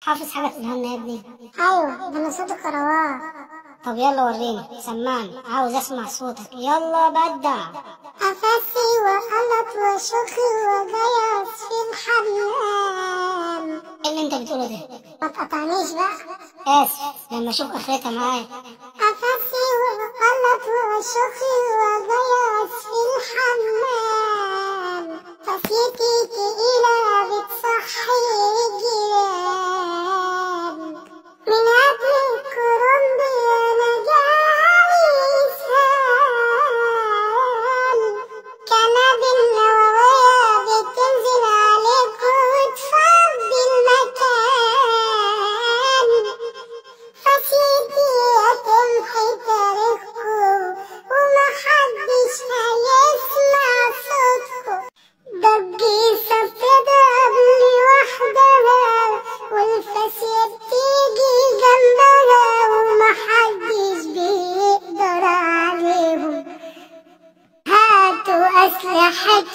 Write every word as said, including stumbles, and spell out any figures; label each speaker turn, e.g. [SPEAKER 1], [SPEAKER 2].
[SPEAKER 1] حافظ حاجة تقولها لنا يا ابني؟
[SPEAKER 2] ايوه ده انا صوتي كروان.
[SPEAKER 1] طب يلا وريني، سمعني، عاوز اسمع صوتك، يلا بدع.
[SPEAKER 2] أفسي وغلط وشوخي وجيس في الحمام.
[SPEAKER 1] ايه اللي انت بتقوله ده؟
[SPEAKER 2] ما تقطعنيش بقى.
[SPEAKER 1] اسف، لما اشوف اخرتها معاك.
[SPEAKER 2] أفسي وغلط وشوخي وجيس في الحمام. فسيتي تقيلة بتصحي الجيران. من قبل الكرنب أنا جالي إسهال. كنب النووية بتنزل عليك وتفضي المكان. فسيتي هتمحي تاريخكم ومحدش هيسمع صوتكم. ضجي صفدة قبل وحدها والفسية بتيجي جنبها ومحدش بيقدر عليهم. هاتوا أسلحتكم